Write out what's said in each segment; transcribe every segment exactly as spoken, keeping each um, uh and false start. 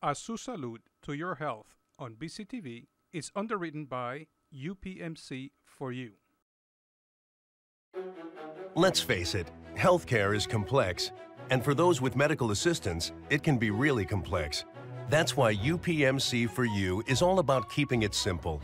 A Su Salud, to your health on B C T V is underwritten by U P M C for you. Let's face it, healthcare is complex, and for those with medical assistance, it can be really complex. That's why U P M C for you is all about keeping it simple.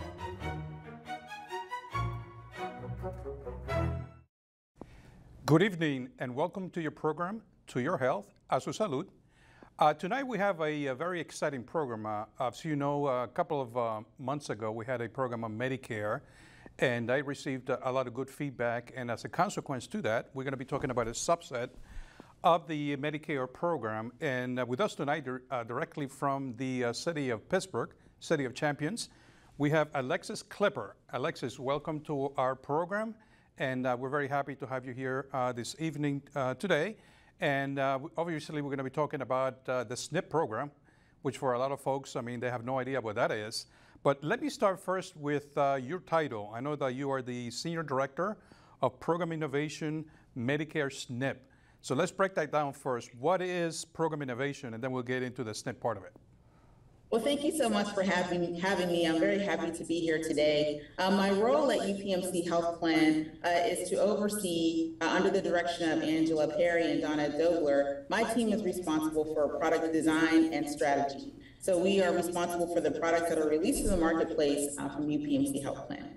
Good evening and welcome to your program, To Your Health, A Su Salud. Uh, tonight we have a, a very exciting program. Uh, as you know, a couple of uh, months ago we had a program on Medicare, and I received a, a lot of good feedback, and as a consequence to that, we're going to be talking about a subset of the Medicare program. And uh, with us tonight, uh, directly from the uh, city of Pittsburgh, City of Champions, we have Alexis Clipper. Alexis, welcome to our program, and uh, we're very happy to have you here uh, this evening uh, today. And uh, obviously, we're going to be talking about uh, the S N P program, which for a lot of folks, I mean, they have no idea what that is. But let me start first with uh, your title. I know that you are the Senior Director of Program Innovation, Medicare S N P. So let's break that down first. What is Program Innovation? And then we'll get into the S N P part of it. Well, thank you so much for having, having me. I'm very happy to be here today. Uh, my role at U P M C Health Plan uh, is to oversee, uh, under the direction of Angela Perry and Donna Dobler, my team is responsible for product design and strategy. So we are responsible for the products that are released to the marketplace uh, from U P M C Health Plan.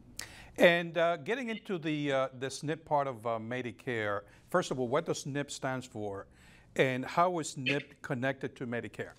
And uh, getting into the, uh, the S N P part of uh, Medicare, first of all, what does S N P stands for, and how is S N P connected to Medicare?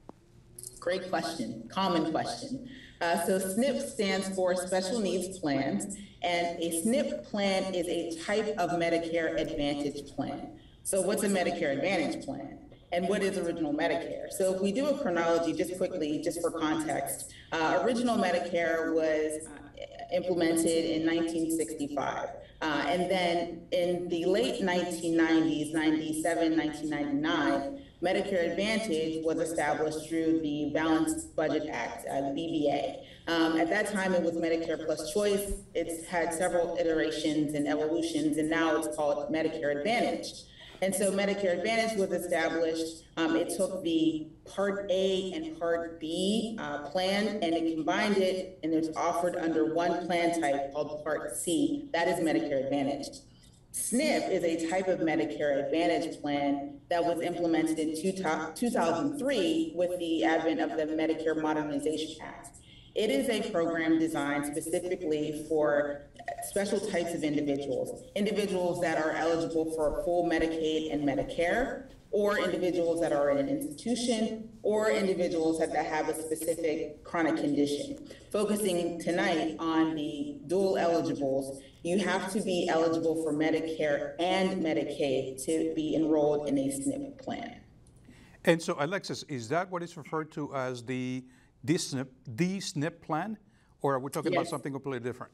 Great question, common question. Uh, so S N P stands for Special Needs Plans, and a S N P plan is a type of Medicare Advantage plan. So what's a Medicare Advantage plan? And what is original Medicare? So if we do a chronology just quickly, just for context, uh, original Medicare was uh, implemented in nineteen sixty-five. Uh, and then in the late nineteen nineties, ninety-seven, nineteen ninety-nine, Medicare Advantage was established through the Balanced Budget Act, uh, the B B A. Um, at that time, it was Medicare Plus Choice. It's had several iterations and evolutions, and now it's called Medicare Advantage. And so Medicare Advantage was established. Um, it took the Part A and Part B uh, plan, and it combined it, and it's offered under one plan type called Part C. That is Medicare Advantage. S N P is a type of Medicare Advantage plan that was implemented in two thousand three with the advent of the Medicare Modernization Act. It is a program designed specifically for special types of individuals, individuals that are eligible for full Medicaid and Medicare, or individuals that are in an institution, or individuals that, that have a specific chronic condition. Focusing tonight on the dual eligibles, you have to be eligible for Medicare and Medicaid to be enrolled in a S N P plan. And so, Alexis, is that what is referred to as the D S N P, the S N P plan, or are we talking yes. about something completely different?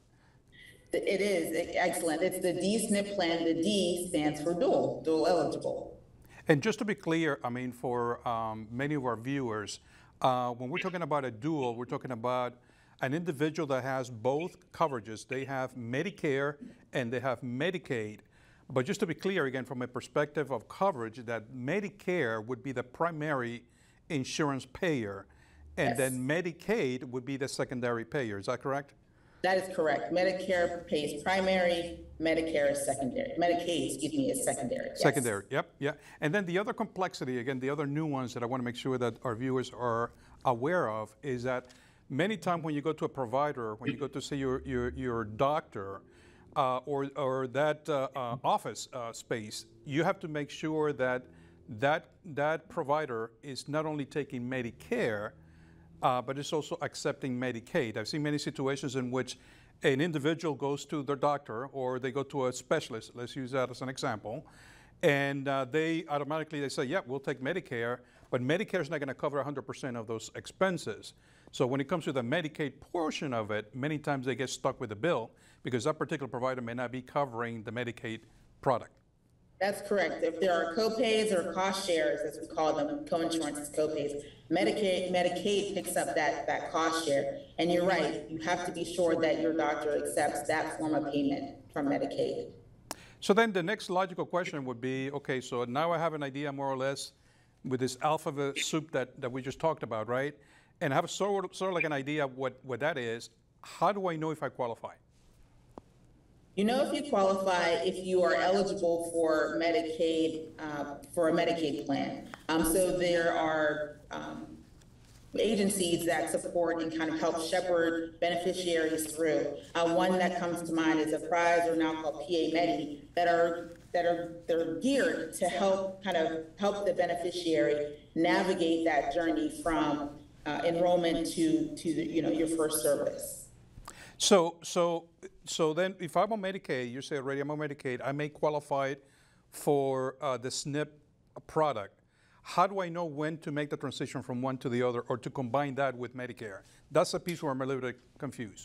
It is, excellent. It's the D S N P plan. The D stands for dual, dual eligible. And just to be clear, I mean, for um, many of our viewers, uh, when we're talking about a dual, we're talking about an individual that has both coverages. They have Medicare and they have Medicaid. But just to be clear, again, from a perspective of coverage, that Medicare would be the primary insurance payer, and yes. then Medicaid would be the secondary payer. Is that correct? That is correct. Medicare pays primary, Medicare is secondary. Medicaid, excuse me, is secondary. Yes. Secondary, yep, yeah. And then the other complexity, again, the other nuance that I want to make sure that our viewers are aware of is that many times when you go to a provider, when you go to see your, your, your doctor uh, or, or that uh, uh, office uh, space, you have to make sure that, that that provider is not only taking Medicare, Uh, but it's also accepting Medicaid. I've seen many situations in which an individual goes to their doctor or they go to a specialist, let's use that as an example, and uh, they automatically they say, yeah, we'll take Medicare, but Medicare is not going to cover one hundred percent of those expenses. So when it comes to the Medicaid portion of it, many times they get stuck with the bill because that particular provider may not be covering the Medicaid product. That's correct. If there are co-pays or cost shares, as we call them, co-insurance is co-pays, Medicaid, Medicaid picks up that, that cost share. And you're right, you have to be sure that your doctor accepts that form of payment from Medicaid. So then the next logical question would be, okay, so now I have an idea more or less with this alphabet soup that, that we just talked about, right? And I have sort of, sort of like an idea of what, what that is. How do I know if I qualify? You know if you qualify if you are eligible for Medicaid, uh, for a Medicaid plan. Um, so there are um, agencies that support and kind of help shepherd beneficiaries through. Uh, one that comes to mind is a prize, or now called P A Medi, that are that are they're geared to help kind of help the beneficiary navigate that journey from uh, enrollment to to the, you know, your first service. So, so, so then, if I'm on Medicaid, you say already I'm on Medicaid, I may qualify for uh, the S N P product. How do I know when to make the transition from one to the other, or to combine that with Medicare? That's the piece where I'm a little bit confused.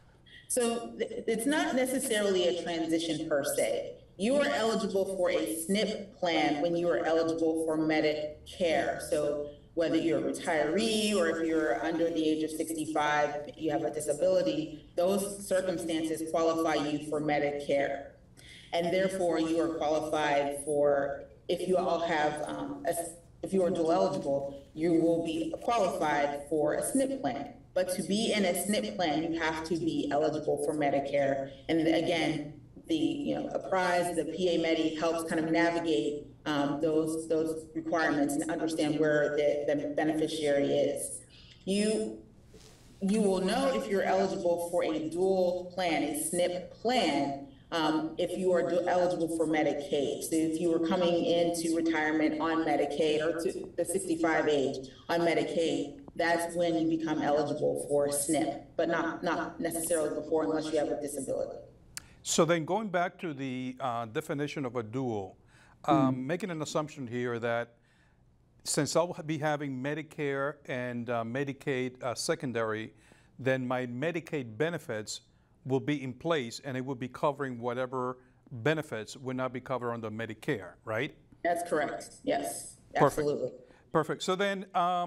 So it's not necessarily a transition per se. You are eligible for a S N P plan when you are eligible for Medicare. So whether you're a retiree or if you're under the age of sixty-five, you have a disability, those circumstances qualify you for Medicare. And therefore, you are qualified for, if you all have, um, a, if you are dual eligible, you will be qualified for a S N P plan. But to be in a S N P plan, you have to be eligible for Medicare. And again, the, you know, a prize, the P A Medi helps kind of navigate um, those, those requirements and understand where the, the beneficiary is. You, you will know if you're eligible for a dual plan, a S N P plan, um, if you are eligible for Medicaid. So if you were coming into retirement on Medicaid, or to the sixty-five age on Medicaid, that's when you become eligible for S N P, but not, not necessarily before, unless you have a disability. So then, going back to the uh, definition of a dual, um, mm-hmm. making an assumption here that since I'll be having Medicare and uh, Medicaid uh, secondary, then my Medicaid benefits will be in place, and it will be covering whatever benefits would not be covered under Medicare, right? That's correct. Yes, Perfect. Absolutely. Perfect. So then, um,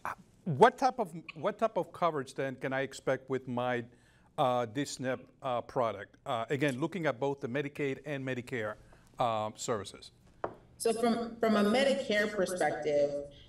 what type of what type of coverage then can I expect with my uh, this S N P uh, product? Uh, again, looking at both the Medicaid and Medicare uh, services. So from from a Medicare perspective,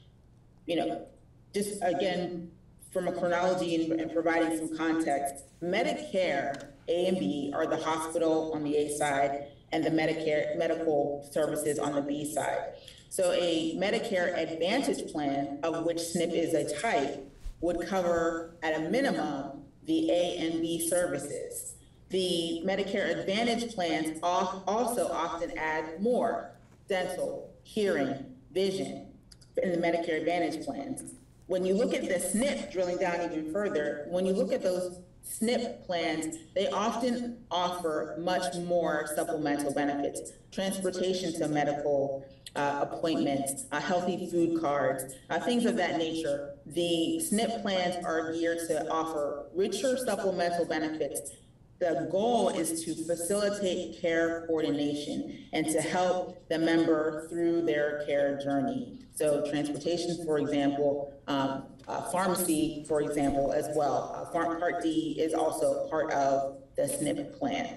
you know, just again from a chronology and, and providing some context, Medicare A and B are the hospital on the A side and the Medicare medical services on the B side. So a Medicare Advantage plan, of which S N P is a type, would cover at a minimum the A and B services. The Medicare Advantage plans also often add more: dental, hearing, vision in the Medicare Advantage plans. When you look at the S N P, drilling down even further, when you look at those S N P plans, they often offer much more supplemental benefits: transportation to medical uh, appointments, uh, healthy food cards, uh, things of that nature. The S N P plans are geared to offer richer supplemental benefits. The goal is to facilitate care coordination and to help the member through their care journey. So transportation, for example, um, uh, pharmacy, for example, as well. Uh, Part D is also part of the S N P plan.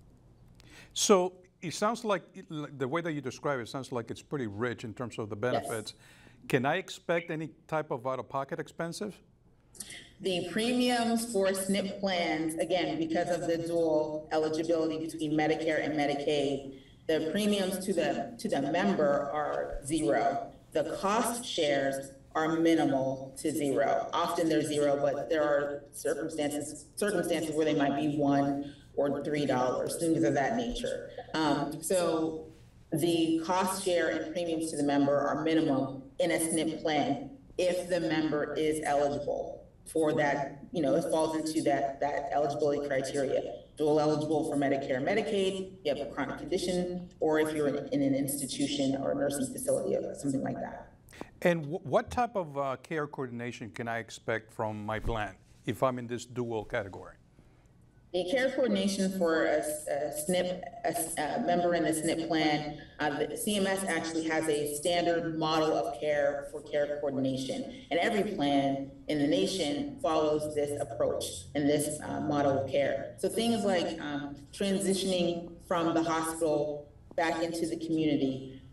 So it sounds like, the way that you describe it, sounds like it's pretty rich in terms of the benefits. Yes. Can I expect any type of out-of-pocket expenses? The premiums for S N P plans, again, because of the dual eligibility between Medicare and Medicaid, the premiums to the to the member are zero. The cost shares are minimal to zero. Often they're zero, but there are circumstances circumstances where they might be one or three dollars, things of that nature. Um, so the cost share and premiums to the member are minimum in a S N P plan if the member is eligible for that. You know, it falls into that that eligibility criteria. Dual eligible for Medicare and Medicaid, you have a chronic condition, or if you're in, in an institution or a nursing facility or something like that. And w what type of uh, care coordination can I expect from my plan if I'm in this dual category? The care coordination for a, a S N P, a, a member in the S N P plan, uh, the C M S actually has a standard model of care for care coordination, and every plan in the nation follows this approach and this uh, model of care. So things like um, transitioning from the hospital back into the community,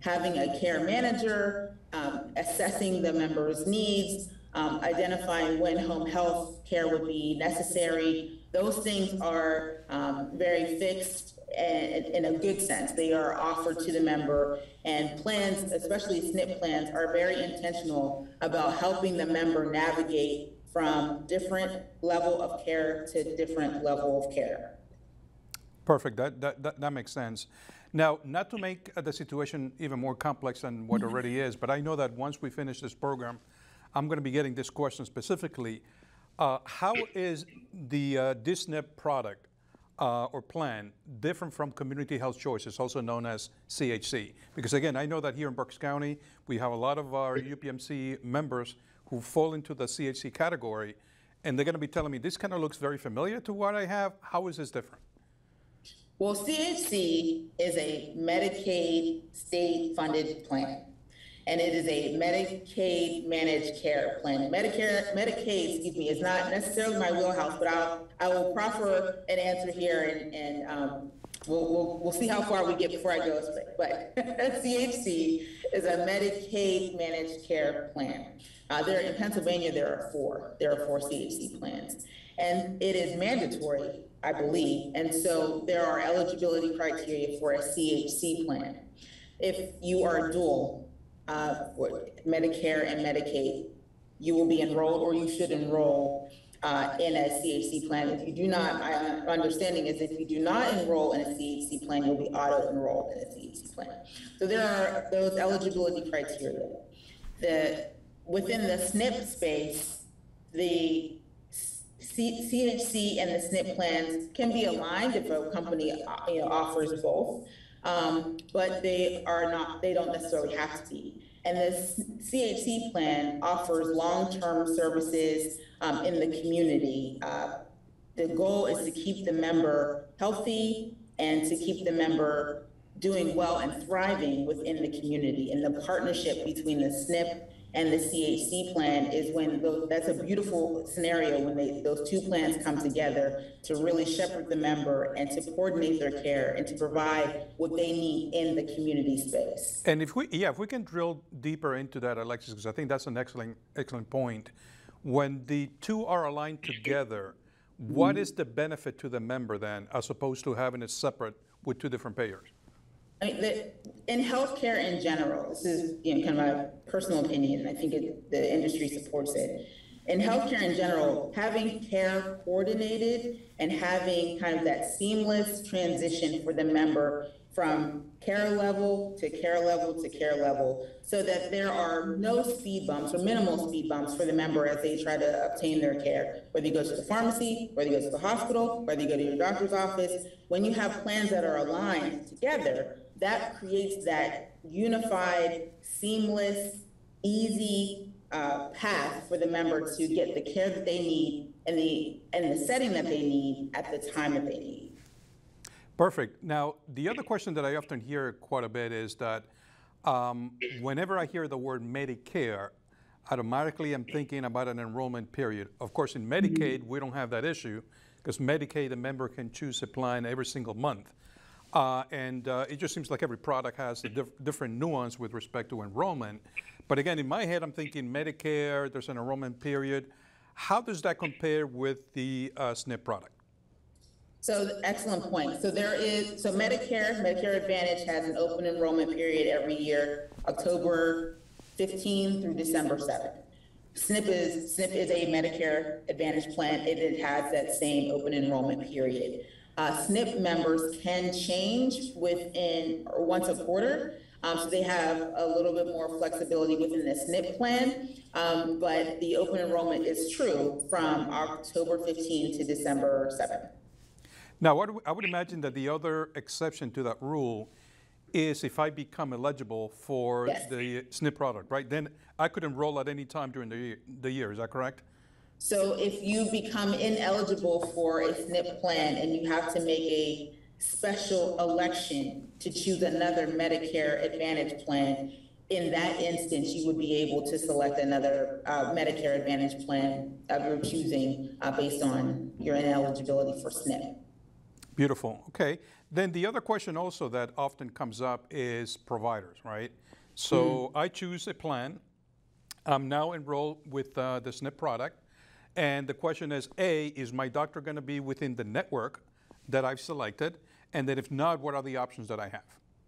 having a care manager, um, assessing the member's needs, um, identifying when home health care would be necessary. Those things are um, very fixed and in a good sense. They are offered to the member, and plans, especially S N P plans, are very intentional about helping the member navigate from different level of care to different level of care. Perfect, that, that, that, that makes sense. Now, not to make uh, the situation even more complex than what already is, but I know that once we finish this program, I'm going to be getting this question specifically. Uh, how is the uh, D S N P product uh, or plan different from Community Health Choices, also known as C H C? Because again, I know that here in Berks County, we have a lot of our U P M C members who fall into the C H C category, and they're going to be telling me, this kind of looks very familiar to what I have. How is this different? Well, C H C is a Medicaid state-funded plan, and it is a Medicaid managed care plan. Medicare, Medicaid, excuse me, is not necessarily my wheelhouse, but I'll, I will proffer an answer here, and, and um, we'll, we'll, we'll see how far we get before I go. But C H C is a Medicaid managed care plan. Uh, there in Pennsylvania, there are four. There are four C H C plans, and it is mandatory, I believe, and so there are eligibility criteria for a C H C plan. If you are dual, uh, Medicare and Medicaid, you will be enrolled, or you should enroll uh, in a C H C plan. If you do not, my understanding is if you do not enroll in a C H C plan, you'll be auto-enrolled in a C H C plan. So there are those eligibility criteria. The, within the S N P space, the C H C and the S N P plans can be aligned if a company you know, offers both, um, but they are not, they don't necessarily have to be. And the C H C plan offers long-term services um, in the community. Uh, the goal is to keep the member healthy and to keep the member doing well and thriving within the community. And the partnership between the S N P and the C H C plan is when those, that's a beautiful scenario when they, those two plans come together to really shepherd the member and to coordinate their care and to provide what they need in the community space. And if we, yeah, if we can drill deeper into that, Alexis, because I think that's an excellent, excellent point. When the two are aligned together, what is the benefit to the member then, as opposed to having it separate with two different payers? I mean, the, in healthcare in general, this is you know, kind of my personal opinion, and I think it, the industry supports it. In healthcare in general, having care coordinated and having kind of that seamless transition for the member from care level to care level to care level, so that there are no speed bumps or minimal speed bumps for the member as they try to obtain their care, whether you go to the pharmacy, whether you go to the hospital, whether you go to your doctor's office. When you have plans that are aligned together, that creates that unified, seamless, easy uh, path for the member to get the care that they need and the, and the setting that they need at the time that they need. Perfect. Now, the other question that I often hear quite a bit is that um, whenever I hear the word Medicare, automatically I'm thinking about an enrollment period. Of course, in Medicaid, we don't have that issue because Medicaid, the member can choose a plan every single month. Uh, and uh, it just seems like every product has a diff different nuance with respect to enrollment. But again, in my head, I'm thinking Medicare, there's an enrollment period. How does that compare with the uh, S N P product? So excellent point. So there is, so Medicare, Medicare Advantage has an open enrollment period every year, October fifteenth through December seventh. S N P is, S N P is a Medicare Advantage plan. It, it has that same open enrollment period. Uh, S N P members can change within or once a quarter, um, so they have a little bit more flexibility within the S N P plan, um, but the open enrollment is true from October fifteenth to December seventh. Now, what, I would imagine that the other exception to that rule is if I become eligible for yes. the S N P product, right? Then I could enroll at any time during the year, the year. Is that correct? So if you become ineligible for a S N P plan and you have to make a special election to choose another Medicare Advantage plan, in that instance, you would be able to select another uh, Medicare Advantage plan of your choosing uh, based on your ineligibility for S N P. Beautiful. Okay. Then the other question also that often comes up is providers, right? So mm. I choose a plan. I'm now enrolled with uh, the S N P product. And the question is, A, is my doctor going to be within the network that I've selected? And then if not, what are the options that I have?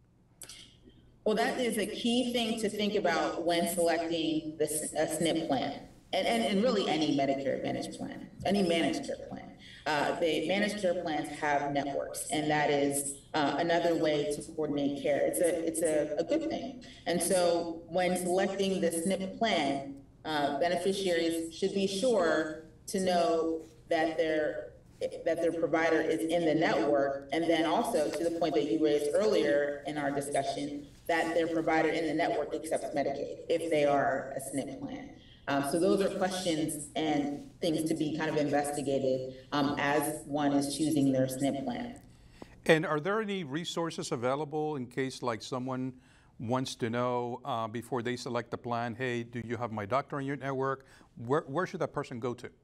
Well, that is a key thing to think about when selecting the, a S N P plan, and, and, and really any Medicare Advantage plan, any managed care plan. Uh, the managed care plans have networks, and that is uh, another way to coordinate care. It's a, it's a, a good thing. And so when selecting the S N P plan, uh, beneficiaries should be sure to know that their that their provider is in the network, and then also to the point that you raised earlier in our discussion, that their provider in the network accepts Medicaid if they are a S N P plan. Um, so those are questions and things to be kind of investigated um, as one is choosing their S N P plan. And are there any resources available in case like someone wants to know uh, before they select the plan, hey, do you have my doctor in your network? Where, where should that person go to?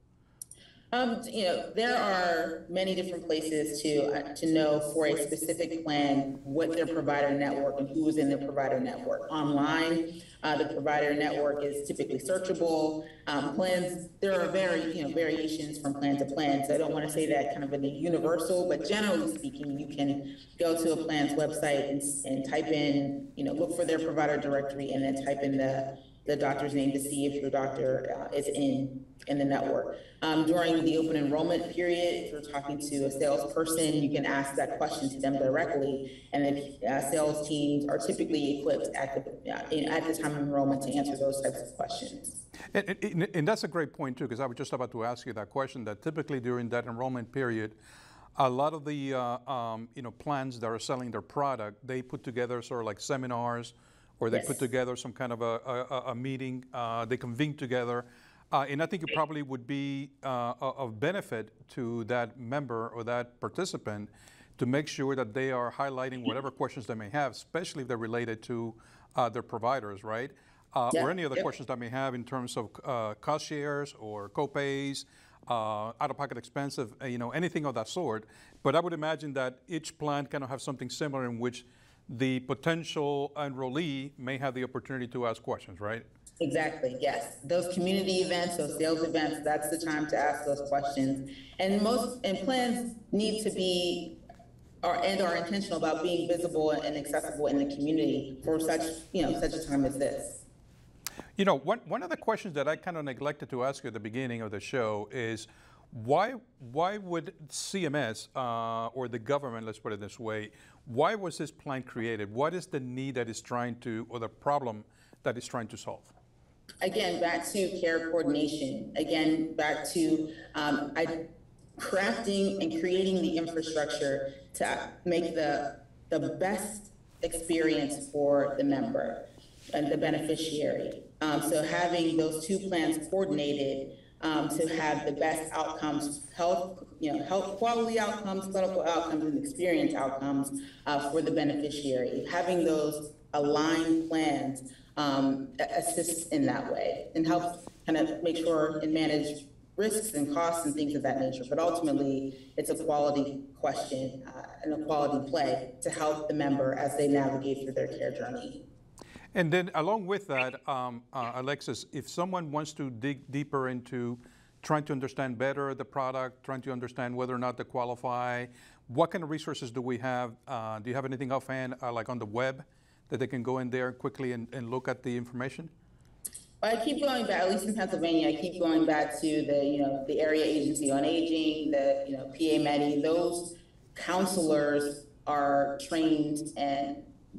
Um, you know, there are many different places to uh, to know for a specific plan what their provider network and who is in their provider network. Online, uh, the provider network is typically searchable. Um, plans, there are very you know variations from plan to plan. So I don't want to say that kind of in a universal, but generally speaking, you can go to a plan's website and, and type in, you know, look for their provider directory and then type in the the doctor's name to see if your doctor uh, is in in the network. Um, during the open enrollment period, if you're talking to a salesperson, you can ask that question to them directly, and the uh, sales teams are typically equipped at the uh, in, at the time of enrollment to answer those types of questions. And, and, and that's a great point too, because I was just about to ask you that question. That typically during that enrollment period, a lot of the uh, um, you know plans that are selling their product, they put together sort of like seminars, or they yes. put together some kind of a, a, a meeting, uh, they convene together. Uh, and I think it probably would be uh, of benefit to that member or that participant to make sure that they are highlighting whatever questions they may have, especially if they're related to uh, their providers, right? Uh, yeah. Or any other yep. questions that may have in terms of uh, cost shares or co-pays, uh, out-of-pocket expenses, you know, anything of that sort. But I would imagine that each plan kind of have something similar in which the potential enrollee may have the opportunity to ask questions, right? Exactly, yes. Those community events, those sales events, that's the time to ask those questions. And most and plans need to be or and are intentional about being visible and accessible in the community for such, you know, such a time as this. You know, one, one of the questions that I kind of neglected to ask you at the beginning of the show is why why would C M S uh, or the government, let's put it this way, why was this plan created? What is the need that is trying to, or the problem that is trying to solve? Again, back to care coordination. Again, back to um, I, crafting and creating the infrastructure to make the the best experience for the member and the beneficiary. Um, so having those two plans coordinated um, to have the best outcomes, health, you know, health quality outcomes, clinical outcomes, and experience outcomes uh, for the beneficiary. Having those aligned plans um, assists in that way and helps kind of make sure and manage risks and costs and things of that nature. But ultimately, it's a quality question uh, and a quality play to help the member as they navigate through their care journey. And then along with that, um, uh, Alexis, if someone wants to dig deeper into trying to understand better the product, trying to understand whether or not they qualify, what kind of resources do we have? Uh, do you have anything offhand, uh, like on the web, that they can go in there quickly and, and look at the information? Well, I keep going back, at least in Pennsylvania, I keep going back to the, you know, the Area Agency on Aging, the, you know, P A Medi. Those counselors are trained and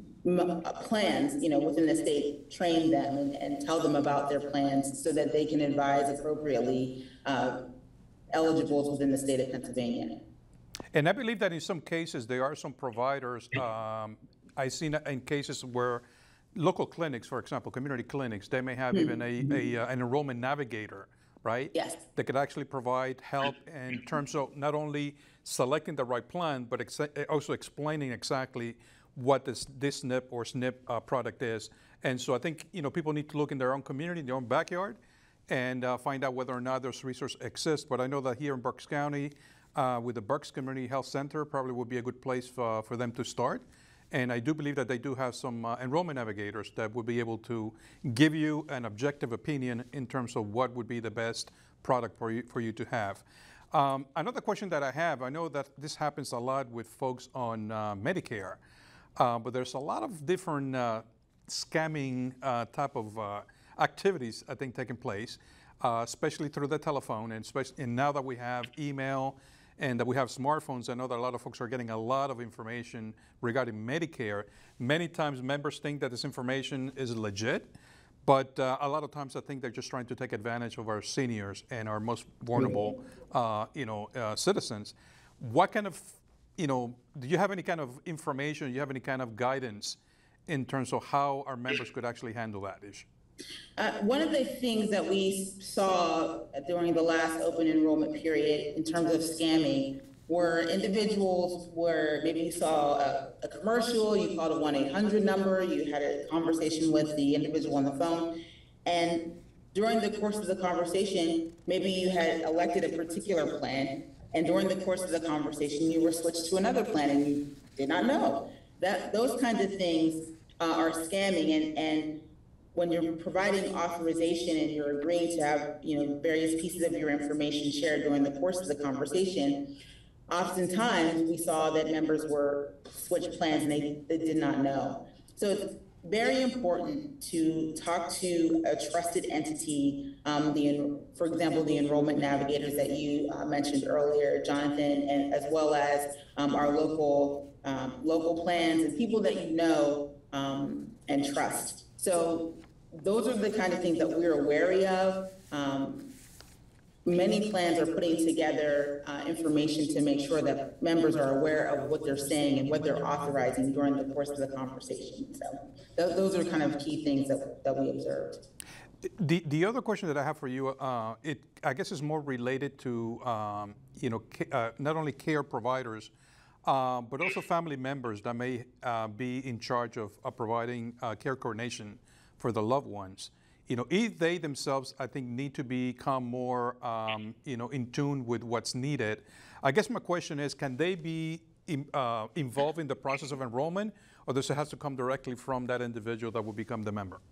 plans, you know, within the state, train them and, and tell them about their plans so that they can advise appropriately uh, eligibles within the state of Pennsylvania. And I believe that in some cases, there are some providers, um, I've seen in cases where local clinics, for example, community clinics, they may have mm-hmm. even a, a, uh, an enrollment navigator, right? Yes. That could actually provide help in terms of not only selecting the right plan, but ex also explaining exactly what this, this S N P or S N P uh, product is. And so I think, you know, people need to look in their own community, in their own backyard, and uh, find out whether or not those resources exist. But I know that here in Berks County, uh, with the Berks Community Health Center probably would be a good place for, for them to start. And I do believe that they do have some uh, enrollment navigators that would be able to give you an objective opinion in terms of what would be the best product for you, for you to have. Um, another question that I have, I know that this happens a lot with folks on uh, Medicare, uh, but there's a lot of different uh, scamming uh, type of uh, activities, I think, taking place, uh, especially through the telephone, and, especially, and now that we have email and that we have smartphones, I know that a lot of folks are getting a lot of information regarding Medicare. Many times members think that this information is legit, but uh, a lot of times I think they're just trying to take advantage of our seniors and our most vulnerable uh, you know, uh, citizens. What kind of, you know, do you have any kind of information, do you have any kind of guidance in terms of how our members could actually handle that issue? Uh, one of the things that we saw during the last open enrollment period in terms of scamming were individuals where maybe you saw a, a commercial, you called a one eight hundred number, you had a conversation with the individual on the phone, and during the course of the conversation, maybe you had elected a particular plan, and during the course of the conversation, you were switched to another plan and you did not know. That, those kinds of things uh, are scamming, and, and when you're providing authorization and you're agreeing to have, you know, various pieces of your information shared during the course of the conversation, oftentimes we saw that members were switched plans and they, they did not know. So it's very important to talk to a trusted entity, um, the, for example, the enrollment navigators that you uh, mentioned earlier, Jonathan, and as well as um, our local, um, local plans and people that you know um, and trust. So those are the kind of things that we're wary of. Um, many plans are putting together uh, information to make sure that members are aware of what they're saying and what they're authorizing during the course of the conversation. So th those are kind of key things that, that we observed. The, the other question that I have for you, uh, it I guess is more related to um, you know uh, not only care providers, Uh, but also family members that may uh, be in charge of, of providing uh, care coordination for the loved ones. You know, if they themselves, I think, need to become more, um, you know, in tune with what's needed. I guess my question is, can they be in, uh, involved in the process of enrollment, or does it have to come directly from that individual that will become the member?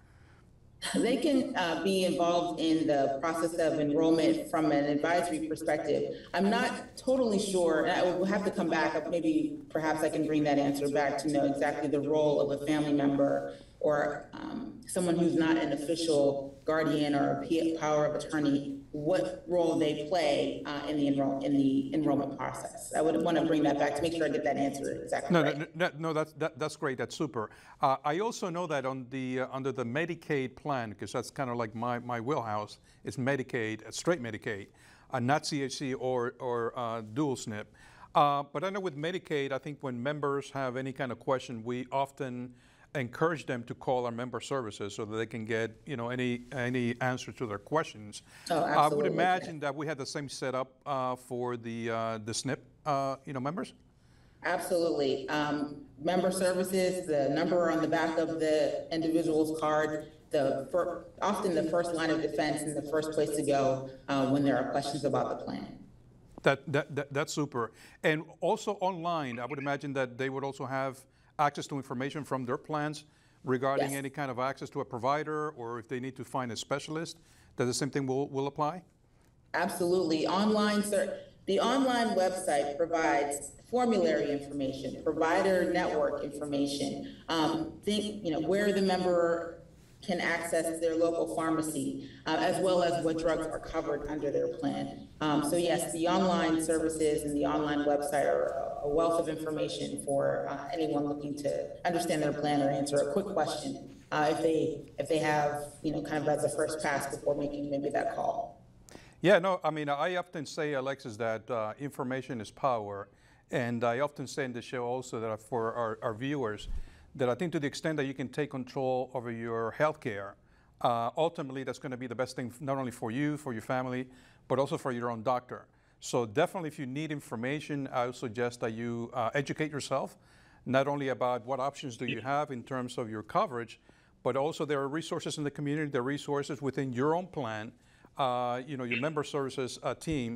They can uh, be involved in the process of enrollment from an advisory perspective. I'm not totally sure, and I will have to come back. Maybe perhaps I can bring that answer back to know exactly the role of a family member or um, someone who's not an official guardian or a power of attorney, what role they play uh, in the enroll in the enrollment process. I would want to bring that back to make sure I get that answer exactly no, right. No, no, no that's that, that's great. That's super. Uh, I also know that on the uh, under the Medicaid plan, because that's kind of like my my wheelhouse, it's Medicaid, uh, straight Medicaid, uh, not C H C or or uh, dual S N P. Uh, but I know with Medicaid, I think when members have any kind of question, we often encourage them to call our member services so that they can get, you know, any any answer to their questions. Oh, absolutely. I would imagine that we had the same setup uh, for the uh, the S N P, uh, you know, members. Absolutely. Um, member services, the number on the back of the individual's card, the fir often the first line of defense and the first place to go uh, when there are questions about the plan. That, that that that's super. And also online, I would imagine that they would also have access to information from their plans regarding Yes. any kind of access to a provider, or if they need to find a specialist, that the same thing will, will apply? Absolutely. Online, sir. The online website provides formulary information, provider network information, um, think, you know, where the member can access their local pharmacy, uh, as well as what drugs are covered under their plan. Um, so yes, the online services and the online website are a wealth of information for uh, anyone looking to understand their plan or answer a quick question uh, if they if they have, you know, kind of as a first pass before making maybe that call. Yeah, no, I mean, I often say, Alexis, that uh, information is power. And I often say in the show also that for our, our viewers, that I think to the extent that you can take control over your health care, uh, ultimately that's going to be the best thing not only for you, for your family, but also for your own doctor. So definitely if you need information, I would suggest that you uh, educate yourself, not only about what options do you have in terms of your coverage, but also there are resources in the community, there are resources within your own plan, uh, you know, your member services uh, team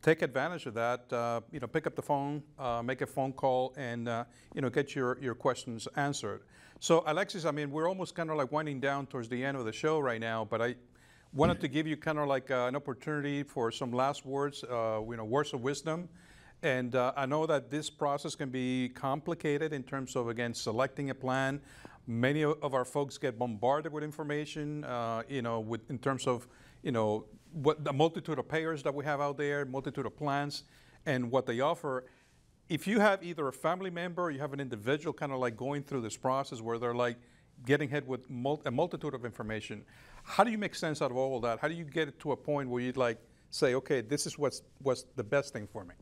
take advantage of that. Uh, you know, pick up the phone, uh, make a phone call, and uh, you know, get your your questions answered. So, Alexis, I mean, we're almost kind of like winding down towards the end of the show right now, but I wanted to give you kind of like uh, an opportunity for some last words, uh, you know, words of wisdom. And uh, I know that this process can be complicated in terms of, again, selecting a plan. Many of our folks get bombarded with information, uh, you know, with, in terms of, you know, what the multitude of payers that we have out there, multitude of plans, and what they offer. If you have either a family member or you have an individual kind of like going through this process where they're like getting hit with mul a multitude of information, how do you make sense out of all of that? How do you get it to a point where you'd like say, okay, this is what's, what's the best thing for me?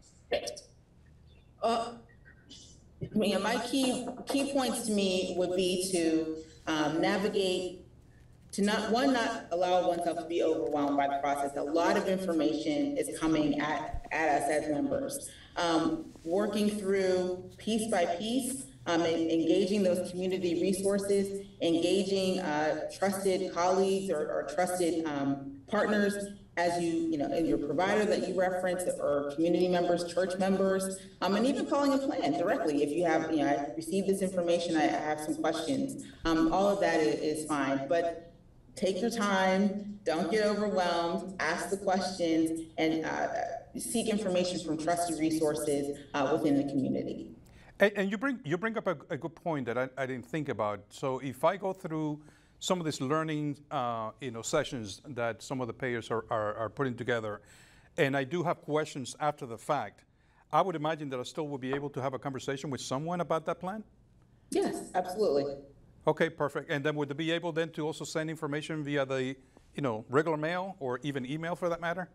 Uh, I mean, my key key points to me would be to um, navigate, to not, one, not allow oneself to be overwhelmed by the process. A lot of information is coming at, at us as members. Um, working through piece by piece, um, and engaging those community resources, engaging uh, trusted colleagues or, or trusted um, partners as you, you know, in your provider that you reference, or community members, church members, um, and even calling a plan directly. If you have, you know, I received this information, I, I have some questions. Um, all of that is, is fine, but take your time, don't get overwhelmed, ask the questions, and uh, seek information from trusted resources uh, within the community. And, and you bring you bring up a, a good point that I, I didn't think about. So if I go through some of these learning uh, you know, sessions that some of the payers are, are, are putting together, and I do have questions after the fact, I would imagine that I still will be able to have a conversation with someone about that plan? Yes, absolutely. Okay, perfect. And then would they be able then to also send information via the, you know, regular mail or even email for that matter?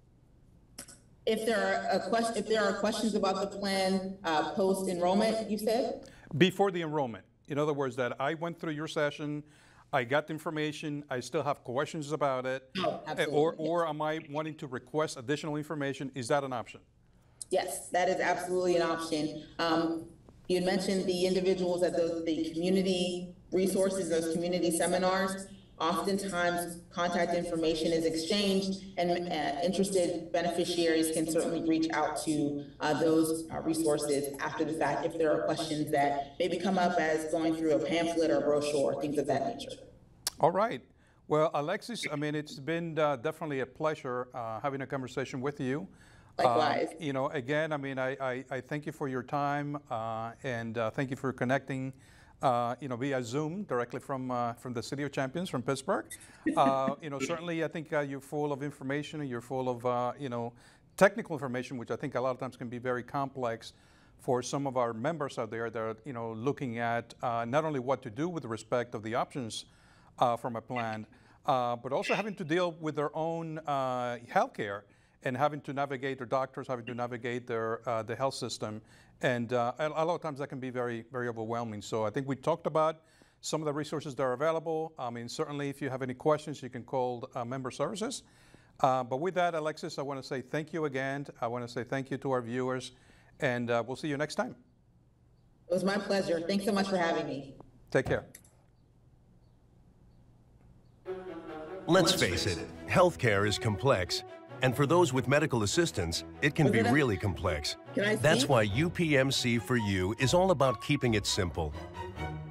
If there are a question, if there are questions about the plan uh, post enrollment, you said? Before the enrollment. In other words, that I went through your session, I got the information, I still have questions about it. Oh, absolutely. Or, or am I wanting to request additional information? Is that an option? Yes, that is absolutely an option. Um, you had mentioned the individuals at those, the community resources, those community seminars. Oftentimes, contact information is exchanged, and uh, interested beneficiaries can certainly reach out to uh, those uh, resources after the fact if there are questions that maybe come up as going through a pamphlet or brochure, things of that nature. All right. Well, Alexis, I mean, it's been uh, definitely a pleasure uh, having a conversation with you. Likewise. Uh, you know, again, I mean, I, I, I thank you for your time, uh, and uh, thank you for connecting Uh, you know, via Zoom directly from uh, from the City of Champions, from Pittsburgh. Uh, you know, certainly I think uh, you're full of information, and you're full of, uh, you know, technical information, which I think a lot of times can be very complex for some of our members out there that are, you know, looking at uh, not only what to do with respect of the options uh, from a plan, uh, but also having to deal with their own uh, health care and having to navigate their doctors, having to navigate their uh, the health system. And uh, a lot of times that can be very, very overwhelming. So I think we talked about some of the resources that are available. I mean, certainly if you have any questions, you can call uh, member services. Uh, but with that, Alexis, I want to say thank you again. I want to say thank you to our viewers, and uh, we'll see you next time. It was my pleasure. Thanks so much for having me. Take care. Let's face it, healthcare is complex. And for those with medical assistance, it can be really complex. Can I That's speak? why U P M C for You is all about keeping it simple.